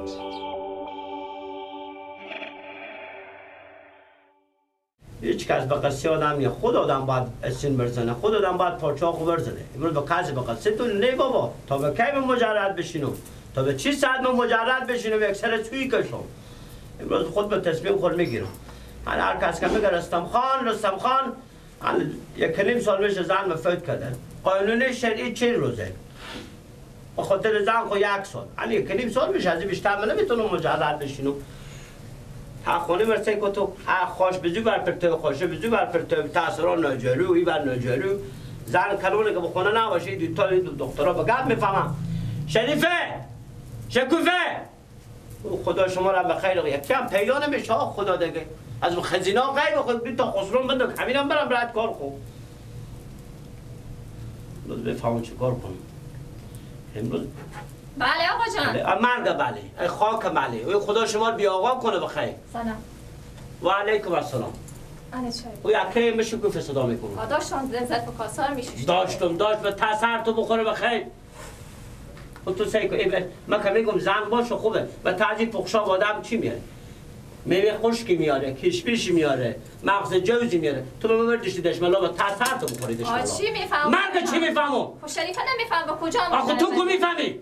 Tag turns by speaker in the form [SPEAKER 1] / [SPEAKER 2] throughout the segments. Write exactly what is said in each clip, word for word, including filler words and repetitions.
[SPEAKER 1] هیچ کس به قصه آدم نیست. خود آدم باید سین برزنه، خود آدم باید پاچاقو برزنه. امروز به کسی به قصه تو نه بابا، تا به کی مجرد بشینم، تا به چی ساعت مجرد بشینم یک سر توی کشم. امروز خود به تصمیم خود میگیرم. من هر کس که میگه رستم خان رستم خان یک نیم سال میشه زن فوت کرده. قانون شرعی چه روزه؟ به خاطر زن خو یک سال. یعنی یک نیم سال میشه، از این بیشتر من نمیتونم مجرد بشینم. تا خونه مرسی که تو خوش بزو بر پرتو خوشه بزو بر پرتو تاثیران ناجلو ای بر ناجلو زن کلونه که بخونه نباشه دو تا دکترها به گپ میفهمم. شریفه شکوفه خدا شما را بخیر یک کم پیدا نمیشه خدا دیگه از اون خزینه غیب خود دو تا خسرون بندک همینم برم برات کار خوب امروز بفهمم چه کار کنم امروز.
[SPEAKER 2] بله آقا جان.
[SPEAKER 1] مرگ بله ای خاک بله خدا شما بی آقا کنه بخیر.
[SPEAKER 2] سلام.
[SPEAKER 1] و علیکم السلام.
[SPEAKER 2] آنه چای.
[SPEAKER 1] او یکی میشه گفت صدا میکنه.
[SPEAKER 2] داشتم لذت به کاسار میشوشتم.
[SPEAKER 1] داشتم داشت به تاثیر تو بخوره بخیر. و تو سعی کن من که میگم زن باشه خوبه و تعجیل پخشا آدم چی میاره؟ میوه خشکی میاره، کشمش میاره، مغز جوزی میاره. تو به من بردشتی دشملا و تاثیر تو بخوری دشملا.
[SPEAKER 2] آ چی میفهمم؟
[SPEAKER 1] من که چی میفهمم؟
[SPEAKER 2] خب شریفه نمیفهم با کجا میفهمم؟
[SPEAKER 1] آخه تو کو میفهمی؟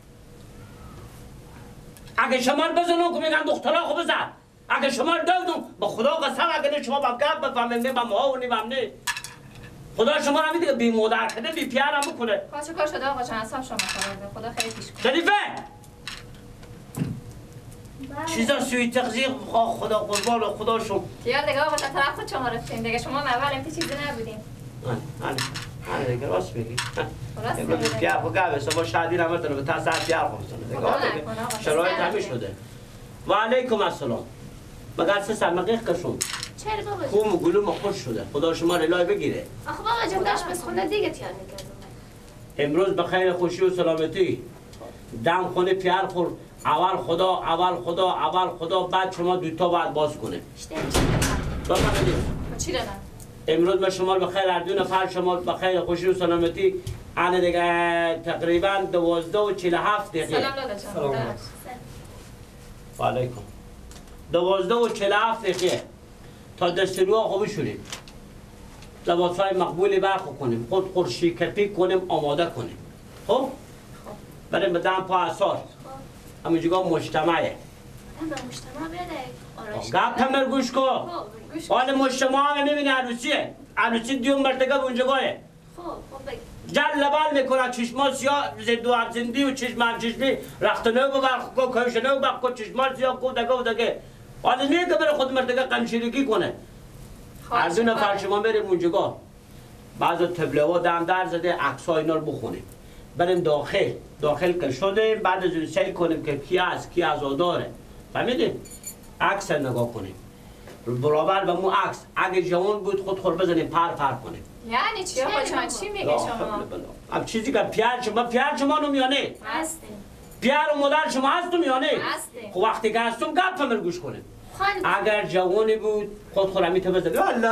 [SPEAKER 1] اگه شما بزنم که میگن دخترها خوب بزن. اگه شما دادم به خدا قسم اگه شما با گپ بفهمیم نه با ما و نیم نه. خدا شما را میده بی مادر کده بی پیار هم بکنه.
[SPEAKER 2] کاش کار شده آقا جان حساب شما خورده. خدا خیلی پیش کنه.
[SPEAKER 1] شریفه چیزا سوی تغذیه خدا قربان و خدا شما.
[SPEAKER 2] دیگه دیگه آقا جان طرف خود شما رفتیم دیگه شما اول امتی چیزی نبودیم.
[SPEAKER 1] آره آره دیگه راست میگی.
[SPEAKER 2] راست میگی.
[SPEAKER 1] پیار و گپ است با شادی نمیتونه به تاثیر پیار کنه. دیگه شرایط همین شده. و علیکم السلام. مگر سه سمقیق کشون.
[SPEAKER 2] چرا بابا؟
[SPEAKER 1] خوم گلوم خوش شده. خدا شما رلای بگیره.
[SPEAKER 2] آخه بابا جان داشت بس خونه دیگه تیار میکردم.
[SPEAKER 1] امروز به خیر خوشی و سلامتی. دم خونه پیار خور. اول خدا اول خدا اول خدا بعد شما دو تا بعد باز کنه. بفرمایید.
[SPEAKER 2] چی دادن؟
[SPEAKER 1] امروز به شما به خیر هر دو نفر شما به خیر خوشی و سلامتی. آن دیگه تقریبا دوازده و چهل و هفت دقیقه.
[SPEAKER 2] سلام لالا جان. سلام.
[SPEAKER 1] و علیکم. دوازده و چهل و هفت دقیقه. تا دستورها خوب شدیم. لباسهای مقبولی برخو کنیم. خود خورشیکتی کنیم آماده کنیم. خب؟ بریم به دم پا اثار. همه جگاه مجتمعه.
[SPEAKER 2] به مجتمع بده.
[SPEAKER 1] گپ همه گوش کن. حال مجتمع هم میبینی عروسیه. عروسی دیون مرتگه اونجگاهه.
[SPEAKER 2] خب خب بگی.
[SPEAKER 1] جل لبل میکنه چشما سیاه زندو ارزندی و چشم همچشمی رخت نو ببرخ کو کهش نو بخ چشما سیاه کو دگه و دگه. حالا نیه که بره خود مرتگه قمشیرکی کنه. از دو نفر شما بریم اونجگاه. بعض تبله ها دم در زده عکس ها اینا رو بخونیم. بریم داخل داخل که شدیم بعد از اون سعی کنیم که کی از کی عزاداره فهمیدیم عکس نگاه کنیم برابر به مو عکس اگه جوان بود خود خور بزنیم پر پر کنیم.
[SPEAKER 2] یعنی چی آقا جان چی میگه شما؟
[SPEAKER 1] اب چیزی که پیار شما پیار شما نو میانه
[SPEAKER 2] هستیم
[SPEAKER 1] پیار و مادر شما هستم میانه
[SPEAKER 2] هستیم
[SPEAKER 1] خب وقتی که هستم گپ فهمر گوش کنیم اگر جوانی بود خود خور همیته بزنیم الله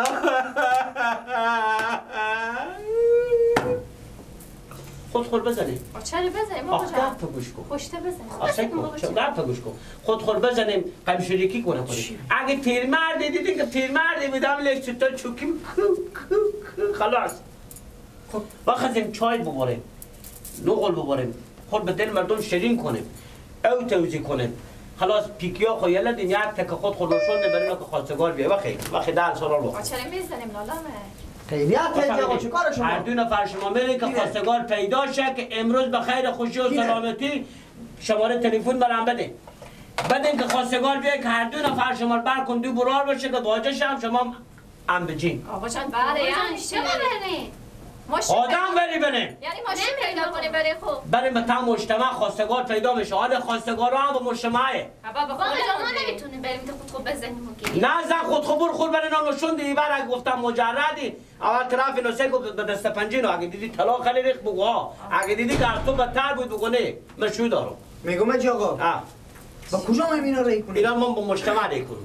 [SPEAKER 1] خود خور بزنیم.
[SPEAKER 2] چرا بزنیم آقا جان؟
[SPEAKER 1] گپ گوش کن.
[SPEAKER 2] خوشته بزنیم.
[SPEAKER 1] آسه کن. گپ گوش کن. خود خور بزنیم قمشریکی کنه کنیم. اگه پیرمرد دیدین که پیرمردی بودم لیک چطور چوکیم خلاص. خب وقتیم چای ببریم. نقل ببریم. خود به دل مردم شیرین کنیم. او توزیع کنیم. خلاص پیکیا خو یلا دین یک تک خود خود روشون بریم که خواستگار بیه وقتی وقتی دال سوال رو.
[SPEAKER 2] چرا میزنیم لالامه؟
[SPEAKER 3] خیلی خیلی آقا چه کار شما؟
[SPEAKER 1] هر دو نفر شما میرین که خواستگار پیدا شه که امروز به خیر خوشی و سلامتی شماره تلفن برام بده. بدین که خواستگار بیای که هر دو نفر شما برکن دو برار باشه که واجه شم شما ام بجین.
[SPEAKER 2] آقا جان بله یعنی شما برین.
[SPEAKER 1] آدم بری بریم.
[SPEAKER 2] یعنی ماشین پیدا کنی بری خوب.
[SPEAKER 1] بریم به تام مجتمع خواستگار پیدا میشه. حال خواستگارا هم با مجتمعه.
[SPEAKER 2] بابا بابا ما نمیتونیم بریم که خود خوب بزنیم و
[SPEAKER 1] نه زن خود خبر خود برین نشون دی بر گفتم مجردی اول طرف نوسه کو به دست پنجینو اگه دیدی طلاق خیلی ریخ بگو ها اگه دیدی که تو بدتر بود بگو نه من شو دارم
[SPEAKER 3] میگم اجی آقا
[SPEAKER 1] ها
[SPEAKER 3] با کجا ما اینا رای کنیم؟
[SPEAKER 1] اینا ما با مجتمع رای کنیم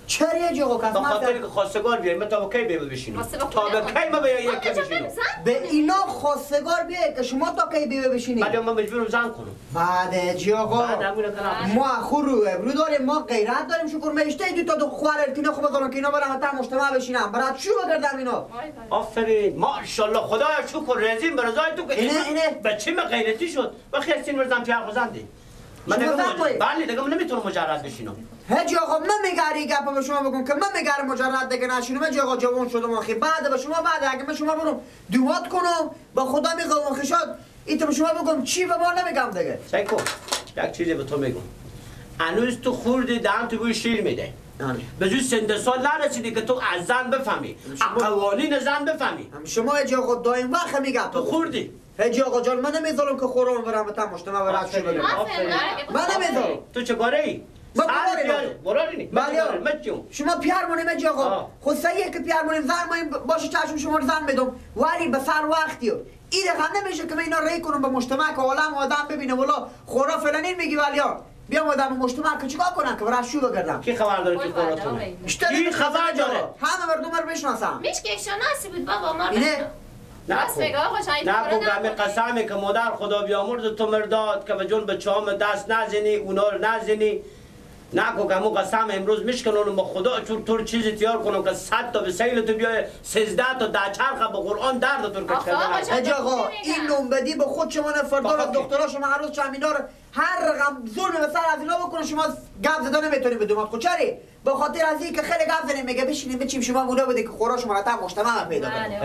[SPEAKER 3] چرا یه جوغو کس
[SPEAKER 1] به خاطر که خواستگار بیاری من تا با کی بیبه بشینم تا به کی ما به یکی بشینم
[SPEAKER 3] به اینا خواستگار بیه که شما تا کی بیبه بشینید
[SPEAKER 1] بعد من مجبورم زن کنم
[SPEAKER 3] بعد جوغو
[SPEAKER 1] بعد همونه کنم
[SPEAKER 3] ما خورو ابرو داریم ما غیرت داریم شکر میشته دو تا دو خوار التینا خوب بذارن که اینا برن تا مجتمع بشینم برات شو بگردم اینا
[SPEAKER 1] آفرین ماشاءالله خدایا شکر رزین به رضای تو که
[SPEAKER 3] اینه اینه
[SPEAKER 1] بچه من غیرتی شد و خیستین مرزم پیار خوزندی من دیگه بله دیگه من نمیتونم مجرد بشینم
[SPEAKER 3] هج آقا من میگاری گپ به شما بگم که من میگار مجرد دیگه نشینم هج آقا جوان شدم آخی بعد به شما بعد اگه من شما برم دوات کنم با خدا میگم خشاد این تو شما بگم چی به ما نمیگم دیگه
[SPEAKER 1] سیکو یک چیزی به تو میگم هنوز تو خوردی دهن تو بوی شیر میده به جز سند سال نرسیدی که تو از زن بفهمی قوانین زن بفهمی
[SPEAKER 3] شما هج آقا دایم وقت میگم
[SPEAKER 1] تو خوردی
[SPEAKER 3] هج آقا جان من نمیذارم که خورم برم تا مجتمع برات شو بگم من نمیذارم
[SPEAKER 1] تو چه کاره ای؟
[SPEAKER 3] من براری
[SPEAKER 1] براری نی
[SPEAKER 3] بله شما پیار مونیم هج آقا خود سیه که پیار مونیم زن مونیم باشه چشم شما رو زن بدم ولی به سر وقتی این رقم نمیشه که من اینا ری کنم به مجتمع که عالم آدم ببینه والا خورا فلانین میگی ولی بیام آدم مجتمع که چیکار کنن که برای شو بگردم
[SPEAKER 1] کی خبر داره که خوراتونه کی خبر داره
[SPEAKER 3] همه مردم رو بشناسم
[SPEAKER 2] میش که شناسی بود بابا ما
[SPEAKER 3] اینه
[SPEAKER 2] راست میگه آقا شاید
[SPEAKER 1] نه گم قسمی که مادر خدا بیامرز تو مرداد که به جون به چام دست نزنی اونا رو نزنی نگو که مو قسم امروز میشکنم با خدا چون طور چیزی تیار کنم که صد تا به سیل تو بیای سیزده تا ده چرخ به قرآن درد تو کش کردن
[SPEAKER 3] اجا آقا این نومبدی به خود شما نفردار از دکترها شما هر روز چمینا رو هر رقم ظلم به سر از اینا بکنه شما گپ زدن نمیتونید بدومات خود چری به خاطر از این که خیلی گپ زدن میگه بشینیم بچیم شما مولا بده که خورا شما را تا مجتمع پیدا کنه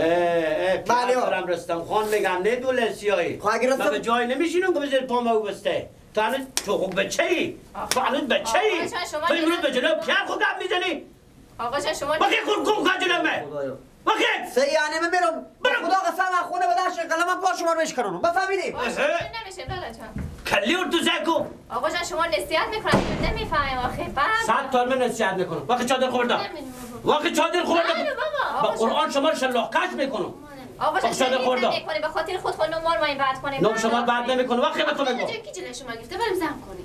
[SPEAKER 1] بله برم رستم خان میگم نه دوله سیایی من به جای نمیشینم که بزیر پام او بسته تو هنوز تو خوب بچه ای تو هنوز بچه ای تو امروز به جناب کیا خود گپ میزنی
[SPEAKER 2] آقا جان شما
[SPEAKER 1] بخی کن کن کن جنابه بخی
[SPEAKER 3] سی یعنی من میرم خدا قسم خونه به داشت قلم پا شما رو بشکنم بفهمیدی
[SPEAKER 2] نمیشه بلا جان
[SPEAKER 1] کلی ارتو زکو
[SPEAKER 2] آقا جان شما نصیحت میکنم نمیفهمیم آخه بعد
[SPEAKER 1] صد تا من نصیحت میکنم وقتی چادر خوردم وقتی چادر خوردم با قرآن شما رو شلاق کش میکنم
[SPEAKER 2] آقا جان شما نمیکنه به خاطر خود خود نمار ما این بعد کنه
[SPEAKER 1] نم شما بعد نمیکنه وقتی به تو میگم
[SPEAKER 2] کی جلوی شما گرفته بریم زم کنیم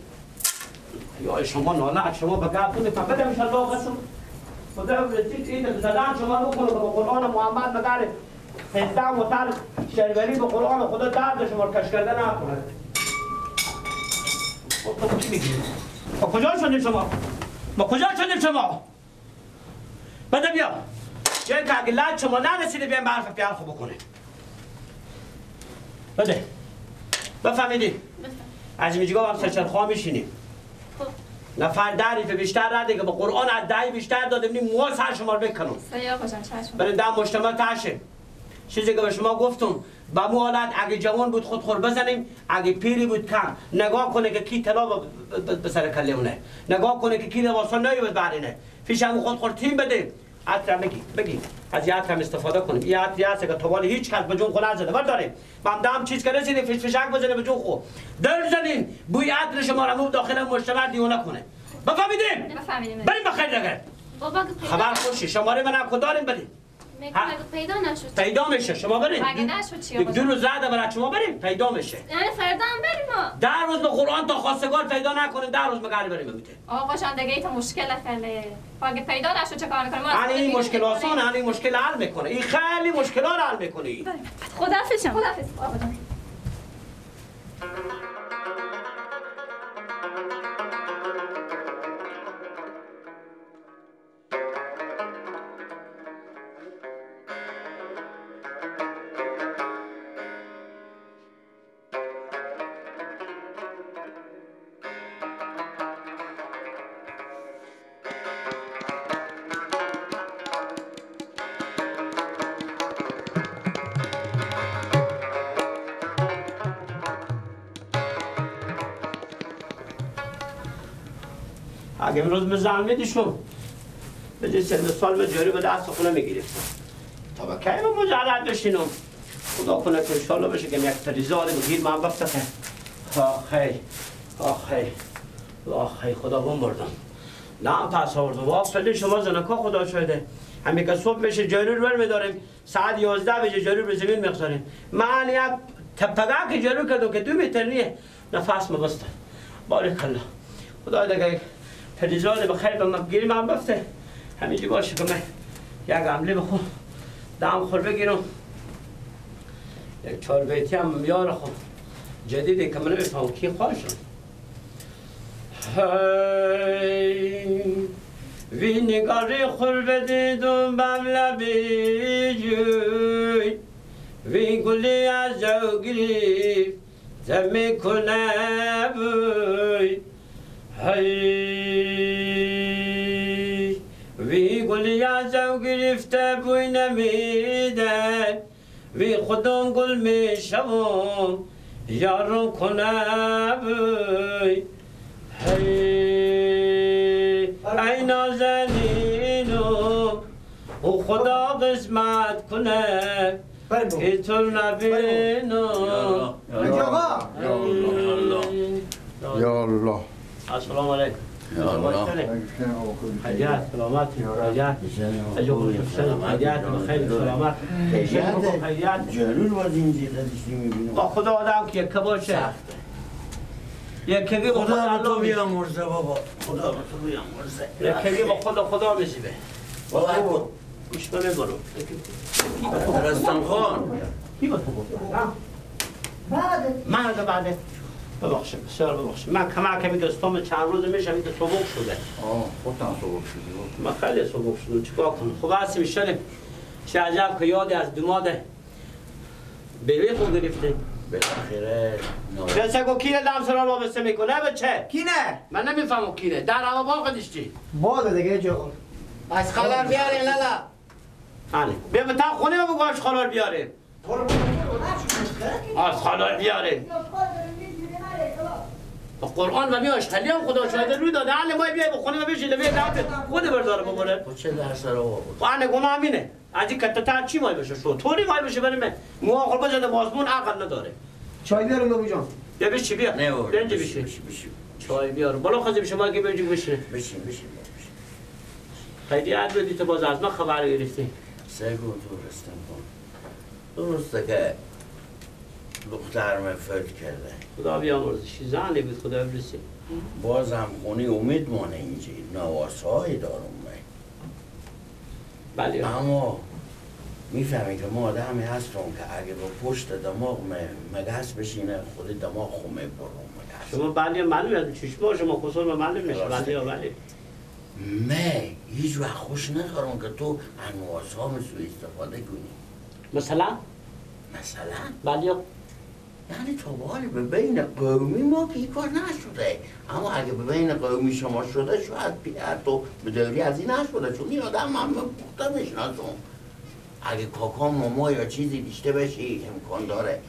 [SPEAKER 1] یا شما ناله شما به گپ کنید فقط ان شاء الله قسم خدا رسید این زدن شما بکنه به قرآن محمد مگر هزده متر شهروری به قرآن خدا درد شما رو کش کرده نکنه تو چی میگی با کجا شدید شما با کجا شدید شما بده بیا جایی که اگه لد شما نرسیده بیایم به حرف پیار خوب بکنه بده بفهمیدی از این میجگاه هم سرچرخواه میشینیم نفر دریف بیشتر رده که به قرآن عدهی بیشتر داده بینیم موها سر شما رو بکنم
[SPEAKER 2] سیا باشم چشم
[SPEAKER 1] برای ده مجتمع تشه چیزی که به شما گفتم با مو حالت اگه جوان بود خود خور بزنیم اگه پیری بود کم نگاه کنه که کی طلا به سر کله اونه نگاه کنه که کی لباسا نایی بود برینه پیش هم خود خور تیم بده عطر بگی بگی از یه عطر هم استفاده کنیم یه عطری هست که توال هیچ کس به جون خو نزده برداریم من دم چیز که رسیده فش فشک بزنه به جون خو در زنین بوی عطر شما رو مو داخل مجتمع دیونه کنه بفهمیدیم
[SPEAKER 2] بفهمیدیم
[SPEAKER 1] بریم بخیر دیگه
[SPEAKER 2] بابا
[SPEAKER 1] خبر خوشی شماره من هم کداریم بریم
[SPEAKER 2] میگم پیدا نشد
[SPEAKER 1] پیدا میشه شما بریم
[SPEAKER 2] مگه نشد چی
[SPEAKER 1] یک دو روز زده برای شما بریم پیدا میشه
[SPEAKER 2] یعنی فردا هم بریم ما
[SPEAKER 1] در روز به قرآن تا خواستگار پیدا نکنیم در روز مگری بریم میته
[SPEAKER 2] آقا جان دیگه ایت مشکل خیلی اگه پیدا نشد چه کار کنیم ما
[SPEAKER 1] یعنی این مشکل آسان یعنی مشکل حل میکنه این خیلی مشکلات حل میکنه
[SPEAKER 2] خداحافظ خداحافظ آقا جان
[SPEAKER 1] اگه امروز به زن میدیشم به جای سن سال به جاری به دست خونه میگیرفتم تا با که من مجرد بشینم خدا کنه که انشالله بشه که یک تریزاده بگیر من بفته که آخی آخی آخی خدا بمبردم نه تصاوردم وافلی شما زنکا خدا شده همین که صبح بشه جاری رو برمیداریم ساعت یازده بشه جاری رو زمین میگذاریم من یک تپگاه که جاری کردم که دو متر نیه نفس مبستم بارک الله خدا دیگه تریزاده بخیر به من بگیری من بفته همینجی باشه که من یک عمله بخون دم خور بگیرم یک چهار بیتی هم میاره خب جدیده که من نمیفهم کی خواهشم وی نگاری خور بدیدم بم لبی جوی وی گلی از جو گریف زمی کنه بوی وی گلی از جو گرفته بوی نمیده وی خودم گل میشوم یارو کنه بوی ای نازنینو او خدا قسمت کنه که تو نبینو
[SPEAKER 4] یا الله
[SPEAKER 1] السلام علیکم
[SPEAKER 4] یا الله
[SPEAKER 1] حیات سلامت حیات اجو خوشم حیات بخیر سلامت حیات
[SPEAKER 5] جلول باز اینجا داشتی میبینم
[SPEAKER 1] با خدا آدم که یک باشه یکی با
[SPEAKER 5] خدا به تو بیامرزه بابا خدا به تو بیامرزه
[SPEAKER 1] یکی با خدا خدا میشیبه
[SPEAKER 5] بابا
[SPEAKER 1] گوش کنه برو
[SPEAKER 5] رستم خان
[SPEAKER 1] کی با تو بود؟
[SPEAKER 3] بعد
[SPEAKER 1] من از بعده ببخشید بسیار ببخشید من کمک کمی دستام چند روز میشم این سبک شده
[SPEAKER 4] آه خودتان سبک شدی
[SPEAKER 1] من خیلی سبک شدم چیکار کنم خب هستی میشنیم چه عجب که یادی از دماد بیوی خود گرفته
[SPEAKER 5] بالاخره
[SPEAKER 1] بسه گو کینه دم سرال وابسته میکنه بچه
[SPEAKER 3] کی نه؟
[SPEAKER 1] من نمیفهمم کینه در هوا باقی داشتی
[SPEAKER 3] باده دیگه جو
[SPEAKER 5] از خبر بیارین لالا
[SPEAKER 1] آنه بیا به تا خونه ما بگوش خلال بیاریم از خلال بیاریم با قرآن و میاش خلی هم خدا شاهده روی داده حال ما بیای به خونه ما بشید بیا دعوت خود برداره ببره
[SPEAKER 5] خود چه در سر آقا بود
[SPEAKER 1] آنه گناه همینه از این کتا تا چی مای بشه شو طوری مای بشه بریم مو آخر بزده بازمون عقل نداره
[SPEAKER 3] چای بیارم بابو جان
[SPEAKER 1] بیا بشی بیا
[SPEAKER 5] نه بابا
[SPEAKER 1] برنج
[SPEAKER 5] بشی
[SPEAKER 1] بشی
[SPEAKER 5] بشی بشی
[SPEAKER 1] چای بیار بالا خواهیم شما که بجوگ بشینه
[SPEAKER 5] بشین بشین
[SPEAKER 1] خیلی عد بدی تو باز از ما خبر گرفتی
[SPEAKER 5] سگو تو رستم کن درسته که دخترم فوت کرده
[SPEAKER 1] خدا بیامرزش زنی بود خدا برسی
[SPEAKER 5] بازم خونی امید مانه اینجا نواسایی دارم من
[SPEAKER 1] بله
[SPEAKER 5] اما میفهمی که ما آدمی هستم که اگه با پشت دماغ مگس بشینه خود دماغ خومه برون مگس
[SPEAKER 1] شما بله معلومه از چشما شما خسور به معلوم میشه بله یا بله
[SPEAKER 5] من هیچ وقت خوش ندارم که تو انواز ها سو استفاده کنی
[SPEAKER 1] مثلا
[SPEAKER 5] مثلا
[SPEAKER 1] بله یا
[SPEAKER 5] یعنی تا به حال به بین قومی ما که این کار نشده اما اگه به بین قومی شما شده شاید پیرت تو به دوری از این نشده چون این آدم من پخته میشناسم اگه کاکا ماما یا چیزی دیشته بشی امکان داره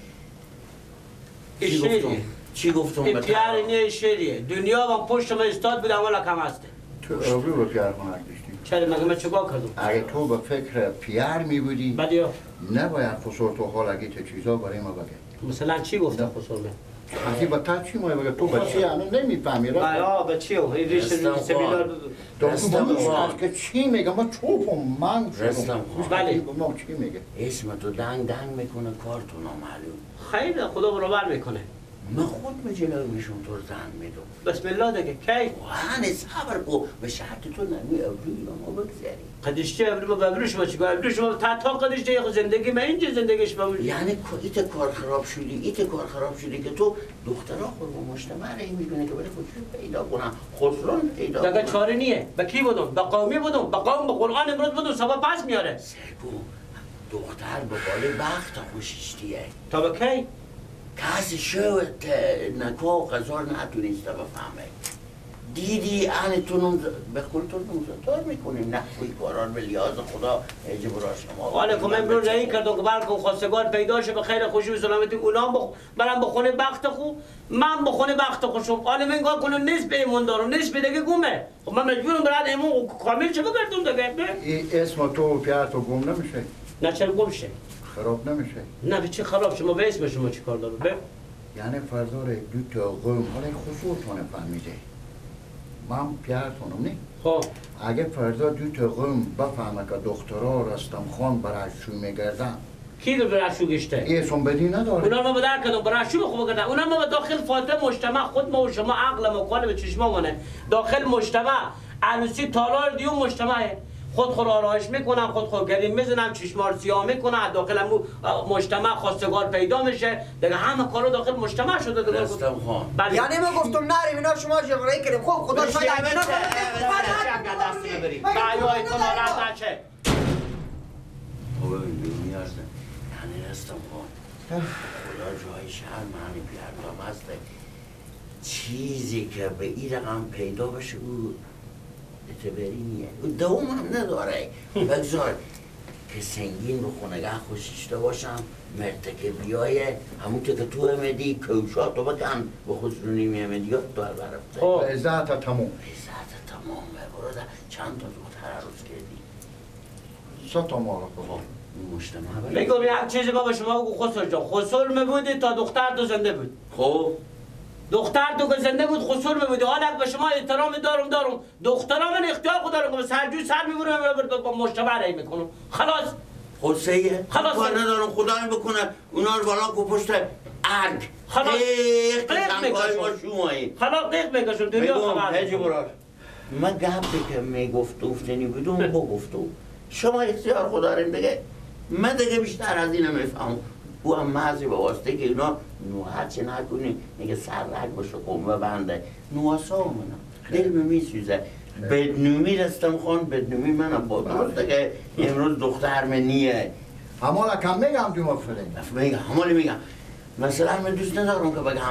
[SPEAKER 5] چی گفتم؟ چی گفتم به
[SPEAKER 1] این پیار اینه شریه دنیا با پشت ما استاد بود اولا کم هسته
[SPEAKER 4] تو ابرو به پیار خونک داشتی
[SPEAKER 1] چرا مگه من چگاه کردم
[SPEAKER 4] اگه تو به فکر پیار می بودی
[SPEAKER 1] بله یا
[SPEAKER 4] نباید خسور تو حال اگه تو چیزا برای ما بگه
[SPEAKER 1] مثلا چی گفته خسور من
[SPEAKER 4] اگه با تا چی مایه بگه تو بچه هنو نمیفهمی را
[SPEAKER 1] بله آه به چی او این ریش
[SPEAKER 5] رستم
[SPEAKER 1] سبیلار
[SPEAKER 4] تو
[SPEAKER 5] رستم
[SPEAKER 4] تو
[SPEAKER 5] خان.
[SPEAKER 4] که چی میگه ما چوب و من شدم.
[SPEAKER 5] رستم خان.
[SPEAKER 1] بله.
[SPEAKER 4] ما چی میگه
[SPEAKER 5] اسم تو دنگ دنگ میکنه کار تو نامعلوم
[SPEAKER 1] خیلی خدا برابر میکنه
[SPEAKER 5] من خود به جلویشون تو زن میدم
[SPEAKER 1] بسم الله دیگه کی
[SPEAKER 5] واهن صبر کو به شرط تو نمی ابروی ما بگذاری
[SPEAKER 1] قدشته ابری ما بابروش ما چیکار ابری شما تا تا قدشته یک زندگی من اینجا زندگیش باور
[SPEAKER 5] یعنی که ایت کار خراب شدی ایت کار خراب شدی که تو دخترها خود با مجتمع رای میبینه که برای خودشون پیدا کنن خسران پیدا
[SPEAKER 1] دیگه
[SPEAKER 5] کنن
[SPEAKER 1] چاره نیه به کی بودم به قومی بودم به قوم به قرآن امروز بودم سبا پس میاره
[SPEAKER 5] سرگو دختر به بالا بخت خوشیشتیه
[SPEAKER 1] تا به کی
[SPEAKER 5] کسی شوت نکا و قضار نتونسته بفهمه دیدی انتونم به خودتون مزدار میکنیم نه کوی کاران به لیاز خدا اجب را شما
[SPEAKER 1] حالا که من امروز رایی کردم که بلکه خواستگار پیدا شه به خیر خوشی و سلامتی اونام بخ... برم بخونه بخت خو من بخونه بخت خوشم حالا من گاه کنم نصف ایمون دارم نصف دیگه گومه خب من مجبورم برات ایمون کامل چه بگردم دیگه
[SPEAKER 4] این اسم تو و پیار تو گم نمیشه
[SPEAKER 1] نه چرا گم شه
[SPEAKER 4] خراب نمیشه
[SPEAKER 1] نه به چی خراب شما به اسم شما چی کار داره به
[SPEAKER 4] یعنی فردا رو دو تا قوم حالا خصوص تونه فهمیده من پیار تونم نی
[SPEAKER 1] خب
[SPEAKER 4] اگه فردا دو تا قوم بفهمه که دخترها رستم خان برای شو میگردن
[SPEAKER 1] کی رو براشو گشته
[SPEAKER 4] اسم بدی نداره
[SPEAKER 1] اونا ما بدر کردم براشو خوب کردن اونا ما داخل فاطمه مجتمع خود ما و شما عقل ما کار به چشما مونه داخل مجتمع عروسی تالار دیو مجتمعه خود خود آرایش میکنن، خود خود گریم میزنن، چشمار سیاه میکنن، داخل مجتمع خواستگار پیدا میشه، دیگه همه کارا داخل مجتمع شده دیگه.
[SPEAKER 5] رستم خان
[SPEAKER 1] بله.
[SPEAKER 3] یعنی ما گفتم نریم اینا شما جبرایی کردیم. خب خدا شاید اینا
[SPEAKER 1] دست ببرید دعیای تو نارد نشه.
[SPEAKER 5] خب نیاز نه یعنی رستم خان خدا جای شرم همین پیردام هسته چیزی که به این رقم پیدا بشه او اعتباری نیه، دوم هم نداره. بگذار که سنگین رو خونگه خوشیشته باشم، مرتکه بیایه همون که تو امیدی کوشاتو بکن به خسرونی میامدی ها تو برفته
[SPEAKER 1] خب
[SPEAKER 4] عزت تموم
[SPEAKER 5] عزت تمامه. برادر چند تا دختر عروض کردی؟
[SPEAKER 4] سه تا مال
[SPEAKER 5] خب مجتمع
[SPEAKER 1] بگو یک چیزی که به شما بگو خسرو جان، خسرو میبودی تا دختر تو زنده بود.
[SPEAKER 5] خب
[SPEAKER 1] دختر تو که زنده بود خسرو میبودی. حالا به شما احترام دارم دارم دخترا من اختیار خود دارم که سرجو سر میبرم با مجتمع رای میکنم. خلاص
[SPEAKER 5] خلصه
[SPEAKER 1] خلاص
[SPEAKER 5] کار ندارم خدای بکنه اونا رو بالا کو پشت ارگ
[SPEAKER 1] خلاص
[SPEAKER 5] قیق
[SPEAKER 1] قیق
[SPEAKER 5] تنگای ما
[SPEAKER 1] میکشم.
[SPEAKER 5] شومایی
[SPEAKER 1] خلاص قیق میکشم دنیا خبر
[SPEAKER 5] هجی
[SPEAKER 1] میکنم.
[SPEAKER 5] برار من گفتی که میگفت افتنی بدون بگفتو شما اختیار خدا ریم دیگه من دیگه بیشتر از این میفهم. او هم محضی به واسطه که اینا نوحت چه نکنی میگه سر رگ باشه قمه بنده نوحسا منم دل به میسوزه. بدنومی رستم خان بدنومی منم با درسته که امروز دختر منیه
[SPEAKER 4] همالا کم میگم دو مفرده
[SPEAKER 5] میگم همالی میگم مثلا من دوست ندارم که بگم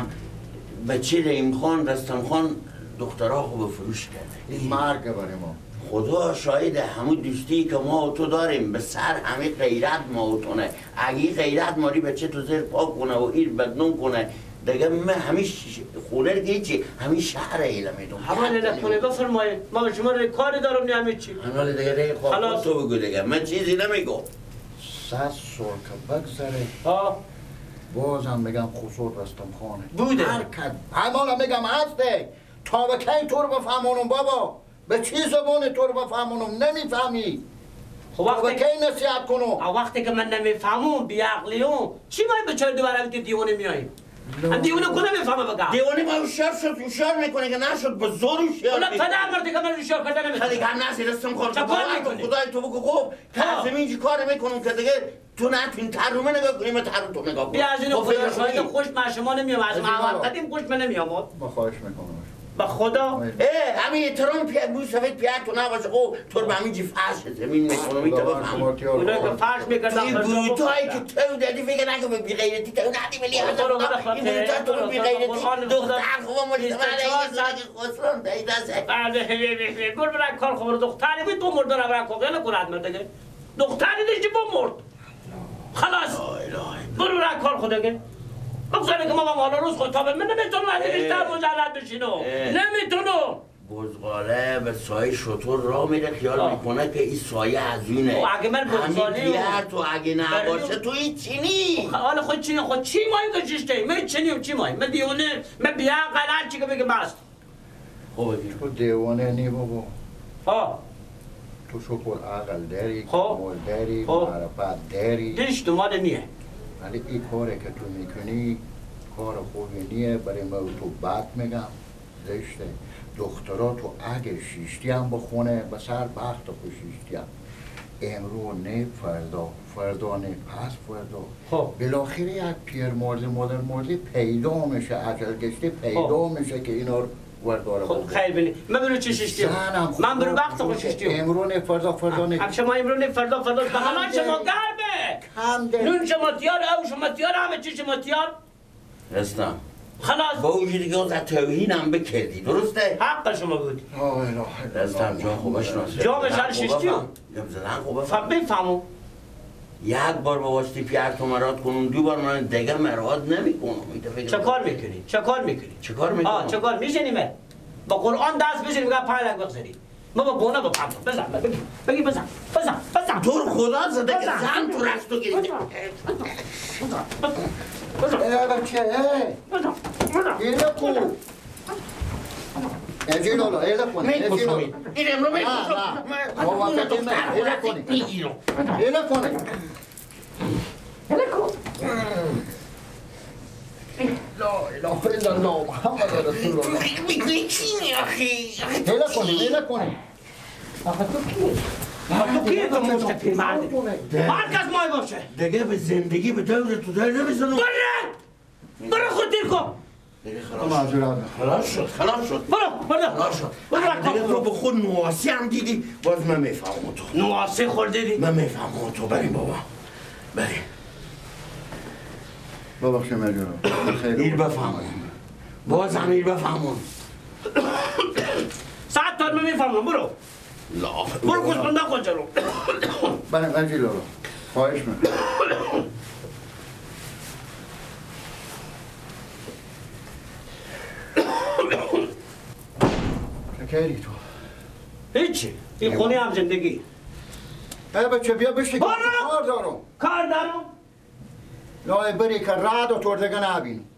[SPEAKER 5] بچه ریم خان رستم خان دخترها خوب فروش کرده.
[SPEAKER 4] این مرگ برای ما
[SPEAKER 5] خدا شاید همون دوستی که ما و تو داریم به سر همه غیرت ما و تونه اگه غیرت ماری بچه تو زیر پاک کنه و ایر بدنون کنه دیگه من همیش خونه رو گیچی همیش شهر ایله میدونم
[SPEAKER 1] همه نکنه بفرمایید ما به شما رو کاری دارم نه همه چی.
[SPEAKER 5] حالا دیگه ری خواه تو بگو دیگه من چیزی نمیگو.
[SPEAKER 4] صد سال که بگذره
[SPEAKER 1] ها
[SPEAKER 4] بازم میگم خسرو رستم خانه
[SPEAKER 1] بوده.
[SPEAKER 4] هر کد همالا میگم هسته تا به کی تو رو بفهمونم بابا به چی زبان تو رو بفهمونم نمیفهمی
[SPEAKER 1] خب
[SPEAKER 4] تا به
[SPEAKER 1] وقتی
[SPEAKER 4] کی نصیحت کنم
[SPEAKER 1] وقتی که من نمیفهمم بیعقلیم چی باید به چهار دوباره که دیوانه میاییم؟ هم دیوانه کنه میفهمه بگم
[SPEAKER 5] دیوانه ما هوشیار شد هوشیار میکنه که نشد به زور هوشیار
[SPEAKER 1] اونا
[SPEAKER 5] میکنه.
[SPEAKER 1] پدر مرده که من هوشیار کرده
[SPEAKER 5] دیگه
[SPEAKER 1] نمیفهمه.
[SPEAKER 5] هم نسی رستم خان
[SPEAKER 1] چه کار میکنی؟
[SPEAKER 5] خدای تو بگو خب کسی اینجی کار میکنم که دیگه تو نتونی ترومه نگاه کنی من ترو تو نگاه کنم.
[SPEAKER 1] بیا از این
[SPEAKER 5] خب
[SPEAKER 1] خدا
[SPEAKER 5] فکر
[SPEAKER 1] شاید
[SPEAKER 5] کنی.
[SPEAKER 1] خوش من شما نمیام از
[SPEAKER 4] از این
[SPEAKER 1] محمد
[SPEAKER 4] برو.
[SPEAKER 1] قدیم خوش من نمیام.
[SPEAKER 4] با خواهش میکنم
[SPEAKER 1] به خدا
[SPEAKER 5] اه همین احترام پیر بو سفید پیر تو نباشه خب تو رو به همین جی فرش زمین میکنم این تو بفهم.
[SPEAKER 1] اونا که فرش میکردن
[SPEAKER 5] این بوتایی که تو دادی فکر نکن به بیغیرتی تو ندی ولی
[SPEAKER 1] خدا رو خدا
[SPEAKER 5] این بوتا تو رو بیغیرتی دختر خوبا مجتمع
[SPEAKER 1] بیست و چهار
[SPEAKER 5] دیگه خسرون دیده
[SPEAKER 1] بله گل برای کار خبر دختری بود تو مرد رو برای کار نکنه مرده دختری دیگه با مرد خلاص برو برای کار خدا که بگذاره که ما با مالا روز خود تابه من نمیتونم از این بیشتر مجرد بشینم نمیتونم.
[SPEAKER 5] بزغاله به سایه شطور را میره خیال میکنه که این سایه از اونه.
[SPEAKER 1] اگه من بزغاله
[SPEAKER 5] همین پیر تو اگه نباشه تو این چینی
[SPEAKER 1] حالا خود چینی خود چی ماییم که چیشته من چینیم چی ماییم من دیونه من بیا قلعه چی که بگه بست.
[SPEAKER 5] خب بگیم
[SPEAKER 4] تو دیوانه نی بابا
[SPEAKER 1] ها
[SPEAKER 4] تو شکل عقل داری
[SPEAKER 1] خب.
[SPEAKER 4] کمال داری
[SPEAKER 1] خب.
[SPEAKER 4] معرفت داری
[SPEAKER 1] دیش تو ماده نیه
[SPEAKER 4] ولی این کاری که تو میکنی کار خوبی نیه برای ما تو بد میگم زشته. دخترا تو اگه شیشتی هم بخونه به سر بخت خود شیشتی هم امرو نه فردا فردا نه پس فردا
[SPEAKER 1] خب.
[SPEAKER 4] بالاخره یک پیر مرد مادر مردی پیدا میشه عجل گشته پیدا میشه که اینا رو ورداره
[SPEAKER 1] خب خیلی بینی من برو چی شیشتیم من برو وقت خود شیشتیم
[SPEAKER 4] امرو نه فردا فردا نه
[SPEAKER 1] هم شما امرو نه فردا فردا به همه شما گرمه
[SPEAKER 4] کم ده
[SPEAKER 1] نون شما تیار او شما تیار همه چی شما تیار
[SPEAKER 5] رستم
[SPEAKER 1] خلاص
[SPEAKER 5] با وجودی که از توهین هم بکردی درسته؟
[SPEAKER 1] حق شما بود
[SPEAKER 5] رستم جان خوبش ناسه
[SPEAKER 1] جامش هر شیشتی هم
[SPEAKER 5] جام زدن خوبه
[SPEAKER 1] فهم بفهمو
[SPEAKER 5] یک بار با واسطی پیر تو مراد کنم دو بار من دیگه مراد نمی کنم.
[SPEAKER 1] چه کار میکنی؟ چه کار میکنی؟
[SPEAKER 5] چه کار میکنم؟
[SPEAKER 1] آه چه کار میشنیمه؟ با قرآن دست بزنی میگه پای لگ بگذاری ما با بونه با پنج بزن بگی بگی بزن بزن بزن
[SPEAKER 5] تو رو خدا زده که زن تو رستو گیرید
[SPEAKER 4] ای بچه ای اینه کو اینجی لولا ایله کنی اینجی لولا
[SPEAKER 5] این امرو
[SPEAKER 4] نه نه ما وقتی نه ایله کنی ایله کنی
[SPEAKER 1] ایله کن
[SPEAKER 4] لا اله الا الله محمد رسول الله
[SPEAKER 5] میگوی چی آخی
[SPEAKER 4] ایله کنی ایله کنی
[SPEAKER 1] آخه تو کی؟ تو کیه تو مشت پیرمرد؟ هر کس مای باشه.
[SPEAKER 5] دیگه به زندگی به دور تو در نمیزنم.
[SPEAKER 1] برو! برو خود دیر کن.
[SPEAKER 5] دیگه
[SPEAKER 4] معذرت میخوام.
[SPEAKER 5] خلاص شد خلاص شد.
[SPEAKER 1] برو برو.
[SPEAKER 5] خلاص شد.
[SPEAKER 1] برو
[SPEAKER 5] دیگه تو به خود نواسی هم دیدی باز من میفهمم تو.
[SPEAKER 1] نواسه خور دیدی؟
[SPEAKER 5] من میفهمم تو. بریم بابا بریم.
[SPEAKER 4] ببخشید مجنون.
[SPEAKER 5] ایر بفهمم. باز هم ایر بفهمم.
[SPEAKER 1] ساعت تا من میفهمم برو.
[SPEAKER 5] لا
[SPEAKER 1] برو کس بنده کن جلو.
[SPEAKER 4] بریم اجی لولو. خواهش میکنم. چکری تو؟
[SPEAKER 1] هیچی. این خونه هم زندگی.
[SPEAKER 4] ای بچه بیا بشتی
[SPEAKER 1] برو!
[SPEAKER 4] کار دارم.
[SPEAKER 1] کار دارم؟
[SPEAKER 4] لای بری که راد و توردگه نبین.